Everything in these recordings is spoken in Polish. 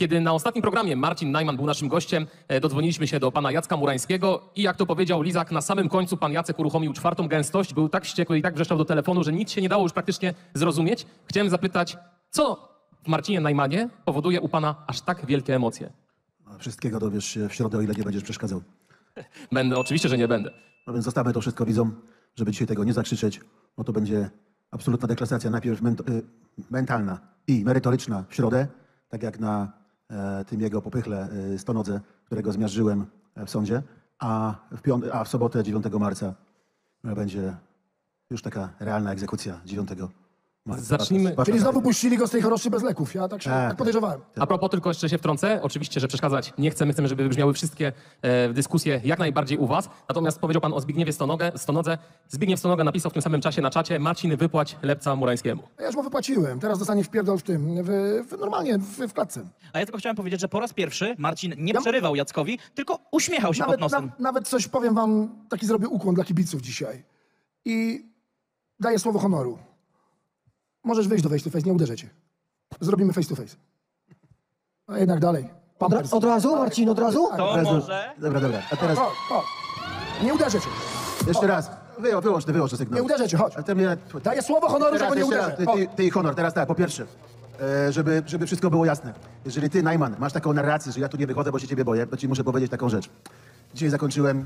Kiedy na ostatnim programie Marcin Najman był naszym gościem, dodzwoniliśmy się do pana Jacka Murańskiego i jak to powiedział Lizak, na samym końcu pan Jacek uruchomił czwartą gęstość, był tak wściekły i tak wrzeszczał do telefonu, że nic się nie dało już praktycznie zrozumieć. Chciałem zapytać, co w Marcinie Najmanie powoduje u pana aż tak wielkie emocje? Wszystkiego dowiesz się w środę, o ile nie będziesz przeszkadzał. Będę, oczywiście, że nie będę. No więc zostawmy to wszystko widzom, żeby dzisiaj tego nie zakrzyczeć, bo to będzie absolutna deklasacja. Najpierw mentalna i merytoryczna w środę, tak jak na tym jego popychle stonodze, którego zmiażdżyłem w sądzie, a w sobotę 9 marca będzie już taka realna egzekucja 9 marca. Zacznijmy. Czyli znowu puścili go z tej choroszy bez leków. Ja tak podejrzewałem. A propos, tylko jeszcze się wtrącę. Oczywiście, że przeszkadzać nie chcemy. Chcemy, żeby wybrzmiały wszystkie dyskusje jak najbardziej u was. Natomiast powiedział pan o Zbigniewie Stonodze. Zbigniew Stonoga napisał w tym samym czasie na czacie: Marcin, wypłać Lepca Murańskiemu. Ja już mu wypłaciłem. Teraz dostanie wpierdol w tym, normalnie w klatce. A ja tylko chciałem powiedzieć, że po raz pierwszy Marcin nie przerywał Jackowi, tylko uśmiechał się pod nosem. Nawet coś powiem wam, taki zrobię ukłon dla kibiców dzisiaj. I daję słowo honoru. Możesz wyjść do face to face, nie uderzę cię. Zrobimy face to face. A jednak dalej. Pampers. Od razu, Marcin, od razu? To może... Dobra. A teraz O. Nie uderzę cię. jeszcze raz. Wyłącz te sygnał. Nie uderzę cię, chodź. Ale to mnie... Daję słowo honoru, że go nie uderzę. Ty i honor. Teraz tak, po pierwsze, żeby wszystko było jasne. Jeżeli ty, Najman, masz taką narrację, że ja tu nie wychodzę, bo się ciebie boję, to ci muszę powiedzieć taką rzecz. Dzisiaj zakończyłem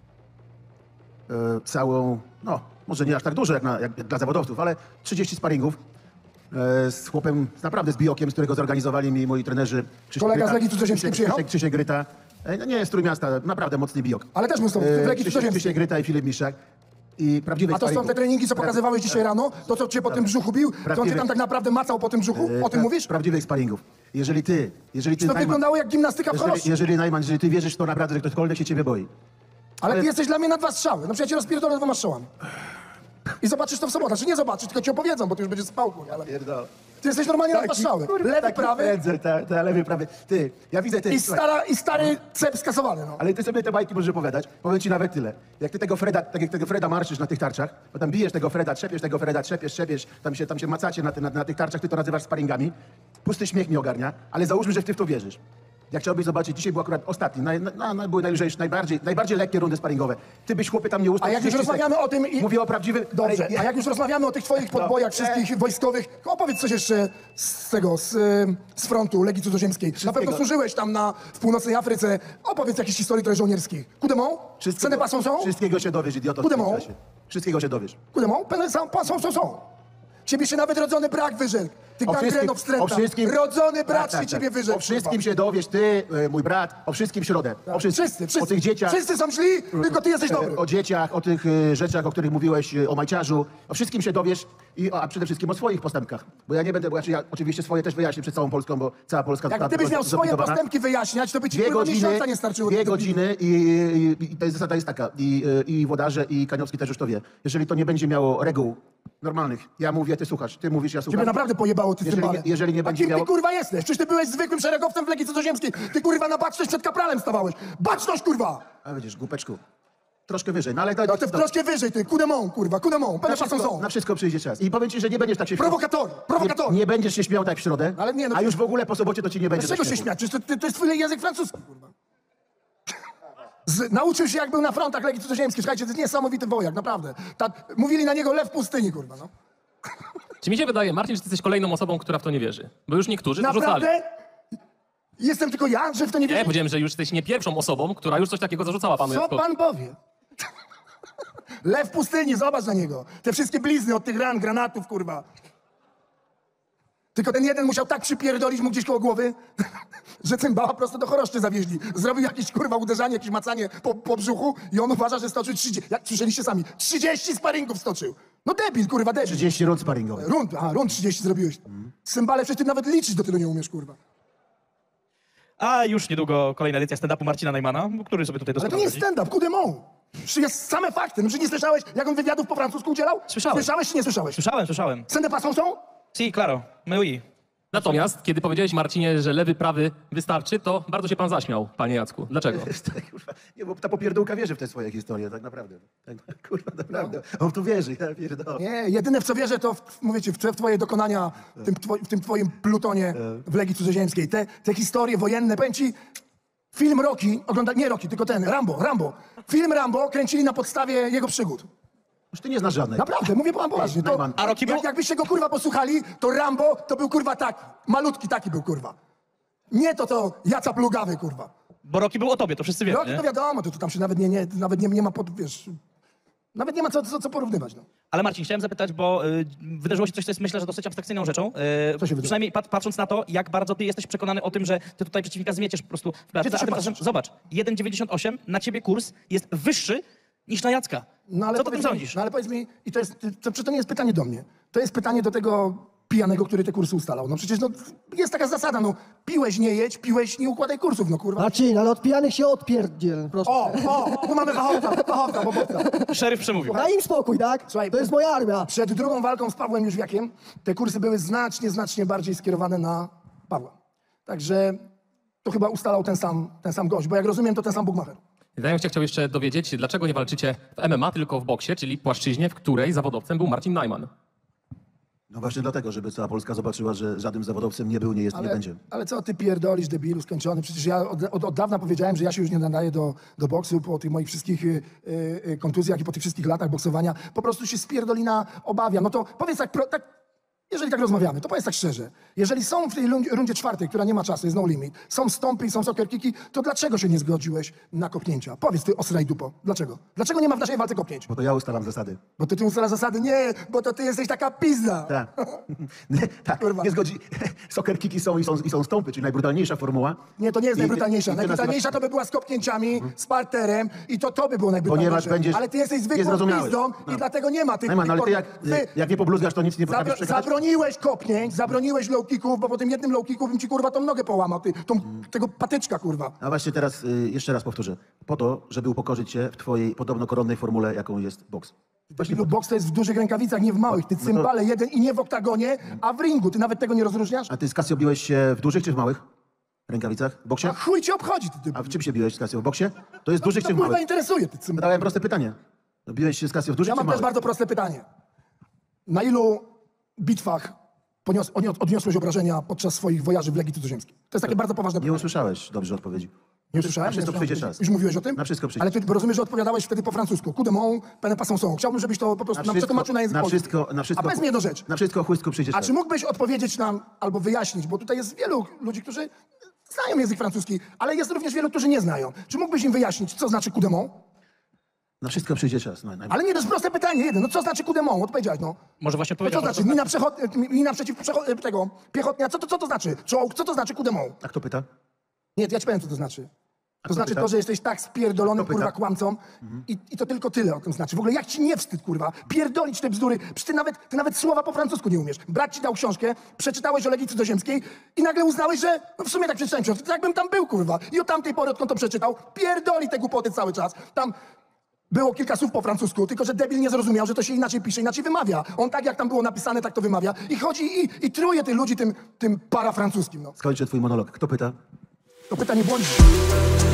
całą, no może nie aż tak dużo jak dla zawodowców, ale 30 sparingów z chłopem, naprawdę z biokiem, z którego zorganizowali mi moi trenerzy. Kolega z Legii Cudzoziemskiej przyjechał? Krzysiek Gryta. No nie, z Trójmiasta, naprawdę mocny biok. Ale też mocno, w Legii Cudzoziemskiej. Krzysiek Gryta i Filip Miszak. I prawdziwych A to są te sparingów. treningi, co pokazywałeś dzisiaj rano? To, co cię po tym brzuchu bił? To on cię tam tak naprawdę macał po tym brzuchu? O tym mówisz? Prawdziwych sparingów. Jeżeli ty To wyglądało jak gimnastyka w choroszy. jeżeli Najman, jeżeli ty wierzysz w to naprawdę, że ktokolwiek się ciebie boi. Ale ty jesteś dla mnie na 2 strzały. No przecież ja cię rozpierdolę 2 strzałami. I zobaczysz to w sobotę. Znaczy nie zobaczysz, tylko ci opowiedzą, bo ty już będziesz spał, kurwa, ale... Ty jesteś normalnie na 2 strzały. Lewy, prawy Lewy, prawy. Ty, ja widzę ty. i stary cep skasowany, no. Ale ty sobie te bajki możesz opowiadać. Powiem ci nawet tyle. Jak ty tego Freda, tak jak tego Freda marszysz na tych tarczach, bo tam bijesz tego Freda, trzepiesz, tam się macacie na tych tarczach, ty to nazywasz sparingami. Pusty śmiech mi ogarnia, ale załóżmy, że ty w to wierzysz. Jak chciałbyś zobaczyć, dzisiaj był akurat ostatni, były najlżejsze, najbardziej lekkie rundy sparingowe. Ty byś chłopy tam nie ustał. A jak już rozmawiamy o tym i... Mówię o prawdziwym... Dobrze, a jak już rozmawiamy o tych twoich podbojach wszystkich wojskowych, opowiedz coś jeszcze z frontu Legii Cudzoziemskiej. Na pewno służyłeś tam w północnej Afryce. Opowiedz jakieś historii trochę żołnierskich. Kudemą? Ceny pasą są? Wszystkiego się dowiesz, idioto. Kudemą? Wszystkiego się dowiesz. Kudemą? Pasą są. Ciebie się nawet rodzony brak wyrzekł. Ty gangreno wstręta. Rodzony brat się ciebie wyrzekł. O wszystkim się dowiesz, ty, mój brat, o wszystkim w środę. O wszystkim. Wszyscy. O tych dzieciach. Wszyscy są źli, tylko ty jesteś dobry. O dzieciach, o tych rzeczach, o których mówiłeś, o majciarzu. O wszystkim się dowiesz, a przede wszystkim o swoich postępkach. Bo ja nie będę, ja oczywiście swoje też wyjaśnię przed całą Polską, bo cała Polska... Jak ty byś miał swoje postępki wyjaśniać, to by ci 2 miesiąca nie starczyło. 2 godziny i ta zasada jest taka. I Włodarze, i Kaniowski też już to wie. Jeżeli to nie będzie miało reguł normalnych, ja mówię, ty słuchasz, ty mówisz, ja słucham. Ciebie naprawdę pojebało, ty cymbale. Jeżeli nie będzie A kim miało... ty kurwa jesteś? Przecież ty byłeś zwykłym szeregowcem w Legii Cudzoziemskiej. Ty kurwa na baczność przed kapralem stawałeś. Baczność kurwa! A widzisz, głupeczku. Troszkę wyżej, no ale... No ty troszkę wyżej, ty. Kudemą, kurwa, kudemą. Na wszystko przyjdzie czas. I powiem ci, że nie będziesz tak się śmiał. Prowokator! Nie będziesz się śmiał tak w środę, Ale nie, no a już w ogóle po sobocie to ci nie będzie. Z czego się śmiać? Przecież to jest twój język francuski, kurwa. Nauczył się, jak był na frontach Legii Cudzoziemskiej. Słuchajcie, to jest niesamowity wojak, naprawdę. Mówili na niego lew pustyni, kurwa, no. Czy mi się wydaje, Marcin, że ty jesteś kolejną osobą, która w to nie wierzy? Bo już niektórzy to rzucali. Naprawdę? Jestem tylko ja, że w to nie Nie, wierzę? powiedziałem, że już jesteś nie pierwszą osobą, która już coś takiego zarzucała panu Co Jackowi. pan powie? Lew pustyni, zobacz na niego. Te wszystkie blizny od tych ran, granatów, kurwa. Tylko ten jeden musiał tak przypierdolić mu gdzieś koło głowy, że cymbała prosto do choroszczy zawieźli. Zrobił jakieś, kurwa, uderzanie, jakieś macanie po brzuchu i on uważa, że stoczył 30, jak słyszeliście sami, 30 sparingów stoczył. No debil, kurwa, debil. 30 rund sparingowych. Rund 30 zrobiłeś. Cymbale, przecież ty nawet liczyć do tylu nie umiesz, kurwa. A już niedługo kolejna edycja stand-upu Marcina Najmana, który sobie tutaj Ale to doskonale nie jest radzi. stand-up, coup de mot. Przecież jest same fakty. No, czy nie słyszałeś, jak on wywiadów po francusku udzielał? Słyszałem. Słyszałeś czy nie słyszałeś? Słyszałem. Sende passant są? Si, claro, my oui. Natomiast, kiedy powiedziałeś Marcinie, że lewy, prawy wystarczy, to bardzo się pan zaśmiał, panie Jacku. Dlaczego? Kurwa, nie, bo ta popierdółka wierzy w te swoje historie, tak naprawdę. Tak, kurwa, naprawdę. On tu wierzy, ja pierdolę. Nie, jedyne w co wierzę to, mówię ci, w twoje dokonania w tym twoim plutonie w Legii Cudzoziemskiej. Te historie wojenne, powiem ci, film Rocky, nie Rocky, tylko ten, Rambo. Film Rambo kręcili na podstawie jego przygód. Już ty nie znasz żadnej. Naprawdę, mówię wam poważnie. To, Najman. A Rocky był? jakbyście go kurwa posłuchali, to Rambo to był kurwa taki, malutki taki był kurwa. Nie to Jaca Plugawy kurwa. Bo Rocky był o tobie, to wszyscy wiemy, Rocky nie? to wiadomo, to tam się nawet nie ma, wiesz, nawet nie ma co porównywać. No. Ale Marcin, chciałem zapytać, bo wydarzyło się coś, co jest myślę, że dosyć abstrakcyjną rzeczą. Co się wydarzyło? Przynajmniej patrząc na to, jak bardzo ty jesteś przekonany o tym, że ty tutaj przeciwnika zmieciesz po prostu w Gdzie klatce. ty się A tymczasem, patrzysz? zobacz, 1,98 na ciebie kurs jest wyższy niż na Jacka. No, ale Co ty o tym powiedz mi- sądzisz? No ale powiedz mi, i to nie jest pytanie do mnie. To jest pytanie do tego pijanego, który te kursy ustalał. No przecież jest taka zasada, no piłeś nie jedź, piłeś nie układaj kursów, no kurwa. Marcin, ale od pijanych się odpierdziel, proszę. Tu mamy fachowca, bobowca. Szeryf przemówił. Daj im spokój, tak? Słuchaj, To jest moja armia. Przed drugą walką z Pawłem Jóźwiakiem te kursy były znacznie bardziej skierowane na Pawła. Także to chyba ustalał ten sam gość, bo jak rozumiem, to ten sam Bugmacher. Ja bym się chciał jeszcze dowiedzieć, dlaczego nie walczycie w MMA, tylko w boksie, czyli płaszczyźnie, w której zawodowcem był Marcin Najman. No właśnie dlatego, żeby cała Polska zobaczyła, że żadnym zawodowcem nie był, nie jest i nie będzie. Ale co ty pierdolisz, debilu skończony? Przecież ja od dawna powiedziałem, że ja się już nie nadaję do boksu po tych moich wszystkich kontuzjach i po tych wszystkich latach boksowania. Po prostu się spierdolina obawia. No to powiedz tak, jeżeli tak rozmawiamy, to powiedz tak szczerze. Jeżeli są w tej rundzie czwartej, która nie ma czasu, jest no limit, są stąpy i są soccer kicki, to dlaczego się nie zgodziłeś na kopnięcia? Powiedz ty, osraj dupo. Dlaczego? Dlaczego nie ma w naszej walce kopnięć? Bo to ja ustalam zasady. Bo ty ustalasz zasady? Nie, bo to ty jesteś taka pizda. Tak. Nie, tak, Kurwa. nie zgodzi. Soccer kicki są i są stąpy, czyli najbrutalniejsza formuła. Nie, to nie jest I- najbrutalniejsza. i ty Najbrutalniejsza to by była z kopnięciami, z parterem i to by było najbrutalniejsze. Ponieważ będziesz Ale ty jesteś zwykłą niezrozumiały. pizdą No. i dlatego nie ma tych... Najman, ale ty Wy jak nie pobluzgasz, to nic nie potrafisz przekazać. zabroniłeś kopnięć, zabroniłeś low kicków, bo po tym jednym low kicku bym ci kurwa tą nogę połamał, tego patyczka kurwa. A właśnie teraz jeszcze raz powtórzę. Po to, żeby upokorzyć cię w twojej podobno koronnej formule, jaką jest boks. Właśnie boks to jest w dużych rękawicach, nie w małych. Ty cymbale jeden i nie w oktagonie, a w ringu. Ty nawet tego nie rozróżniasz? A ty z Casio biłeś się w dużych czy w małych rękawicach? W boksie? A chuj cię obchodzi, ty. A w czym się biłeś z Casio? W boksie? To jest w dużych To czy w kurwa małych? interesuje, ty cymbale. Zadałem proste pytanie. No, biłeś się z Casio w dużych Ja czy mam w też małych? bardzo proste pytanie. Na ilu bitwach odniosłeś obrażenia podczas swoich wojaży w Legii Cudzoziemskiej? To jest takie bardzo poważne Nie pytanie. usłyszałeś dobrze odpowiedzi. Nie usłyszałem? Na wszystko Nie przyjdzie usłyszałem. czas. Już mówiłeś o tym? Na wszystko przyjdzie Ale ty rozumiesz, że odpowiadałeś wtedy po francusku. Coup de mon, peine pas son. Chciałbym, żebyś to po prostu nam przetłumaczył na język polski. na wszystko. A powiedz mi jedną rzecz. Na wszystko chłystku przyjdzie A czas. czy mógłbyś odpowiedzieć nam albo wyjaśnić, bo tutaj jest wielu ludzi, którzy znają język francuski, ale jest również wielu, którzy nie znają. Czy mógłbyś im wyjaśnić, co znaczy coup de mon? Na wszystko przyjdzie czas. No, Ale nie, to jest proste pytanie, jeden. No co znaczy coup de mon? Odpowiedziałeś, no. Może właśnie No co odpowiedział. znaczy? Mina przeciw tego piechotnia. Co to znaczy? Czołg, co to znaczy coup de mon? A kto pyta? Nie, ja ci powiem, co to znaczy. To kto znaczy pyta? to, że jesteś tak spierdolonym, Kto pyta? kurwa, kłamcą i to tylko tyle o tym znaczy. W ogóle jak ci nie wstyd, kurwa, pierdolić te bzdury. Przecież ty nawet słowa po francusku nie umiesz. Brat ci dał książkę, przeczytałeś o Legii Cudzoziemskiej i nagle uznałeś, że no w sumie tak przeczytałem książkę, to jakbym tam był, kurwa. I od tamtej pory, odkąd to przeczytał, pierdoli te głupoty cały czas. Tam było kilka słów po francusku, tylko że debil nie zrozumiał, że to się inaczej pisze, inaczej wymawia. On tak, jak tam było napisane, tak to wymawia. I chodzi i truje tych ludzi tym parafrancuskim, no. Skończę twój monolog. Kto pyta? To pytanie błądzi.